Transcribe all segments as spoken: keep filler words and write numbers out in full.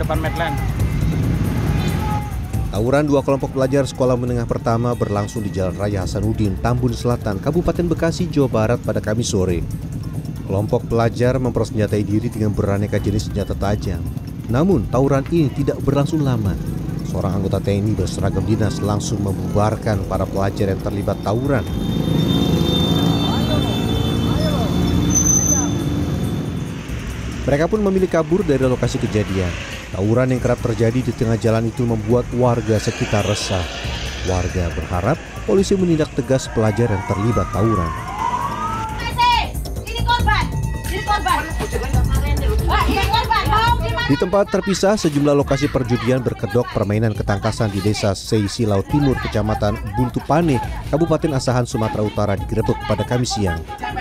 depan Medland. Tawuran dua kelompok pelajar sekolah menengah pertama berlangsung di Jalan Raya Hasanuddin, Tambun Selatan, Kabupaten Bekasi, Jawa Barat pada Kamis sore. Kelompok pelajar mempersenjatai diri dengan beraneka jenis senjata tajam. Namun, tawuran ini tidak berlangsung lama. Seorang anggota T N I berseragam dinas langsung membubarkan para pelajar yang terlibat tawuran. Mereka pun memilih kabur dari lokasi kejadian. Tawuran yang kerap terjadi di tengah jalan itu membuat warga sekitar resah. Warga berharap polisi menindak tegas pelajar yang terlibat tawuran. Ini korban, ini korban. Ini korban. Di tempat terpisah, sejumlah lokasi perjudian berkedok permainan ketangkasan di desa Seisi Laut Timur, Kecamatan Buntupane, Kabupaten Asahan, Sumatera Utara digerebek pada Kamis siang.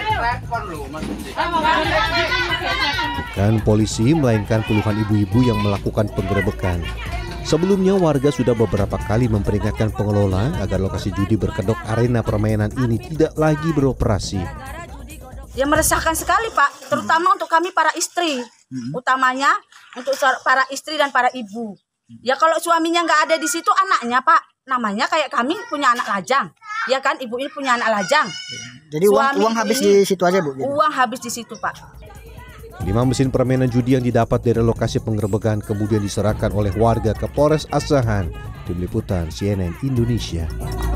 Bukan polisi, melainkan puluhan ibu-ibu yang melakukan penggerebekan. Sebelumnya, warga sudah beberapa kali memperingatkan pengelola agar lokasi judi berkedok arena permainan ini tidak lagi beroperasi. Ya meresahkan sekali Pak, terutama untuk kami para istri, utamanya untuk para istri dan para ibu. Ya kalau suaminya nggak ada di situ, anaknya Pak, namanya kayak kami punya anak lajang, ya kan, ibu ini punya anak lajang. Jadi uang, uang habis di situ aja Bu? Uang habis di situ Pak. Lima mesin permainan judi yang didapat dari lokasi penggerebekan kemudian diserahkan oleh warga ke Polres Asahan. Tim Liputan C N N Indonesia.